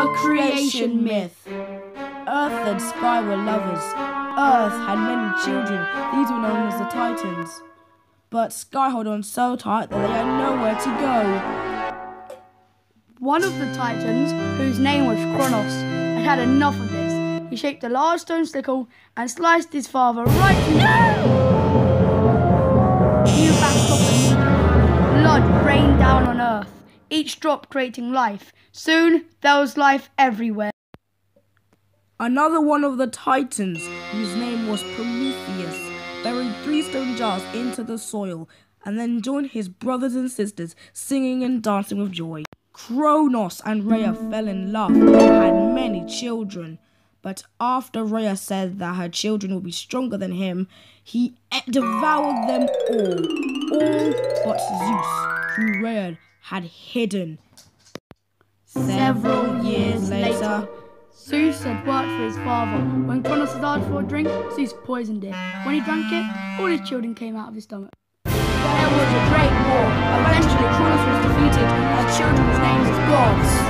creation myth. Earth and sky were lovers. Earth had many children. These were known as the Titans. But Sky held on so tight that they had nowhere to go. One of the Titans, whose name was Kronos, had had enough of this. He shaped a large stone sickle and sliced his father right in half. He backed off and blood rained down on Earth, each drop creating life. Soon there was life everywhere. Another one of the Titans, whose name was Prometheus, buried 3 stone jars into the soil and then joined his brothers and sisters singing and dancing with joy. Kronos and Rhea fell in love and had many children. But after Rhea said that her children would be stronger than him, he devoured them all but Zeus, who Rhea had hidden. Several years later, Zeus had worked for his father. When Kronos had asked for a drink, Zeus poisoned it. When he drank it, all his children came out of his stomach. there was a great war. Eventually, Kronos was defeated and children's names as gods.